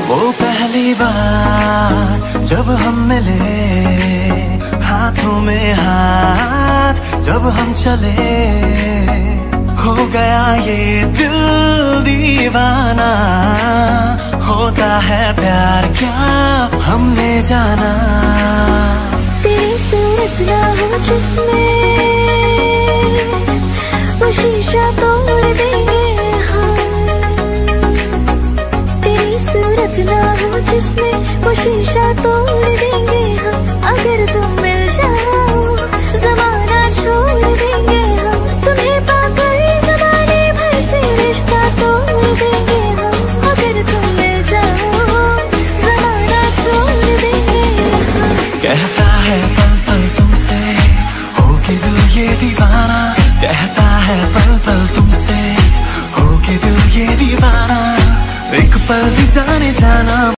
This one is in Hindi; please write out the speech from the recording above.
वो पहली बार जब हम मिले, हाथों में हाथ जब हम चले, हो गया ये दिल दीवाना। होता है प्यार क्या हमने जाना। तेरी सूरत ना हो जिसमें वो शीशा तोड़ देंगे हम। तेरी सूरत ना हो जिसमें वो शीशा तोड़ देंगे हम। अगर तुम मिल जाओ ज़माना छोड़ देंगे हम। तुम्हें पाकर ज़माने भर से रिश्ता तोड़ देंगे हम। अगर तुम मिल जाओ ज़माना छोड़ देंगे हम। कहता है पल पल तुमसे होके दिल ये दीवाना। कहता है पल पल तुमसे होके दिल ये दीवाना। एक पल भी जाने जाना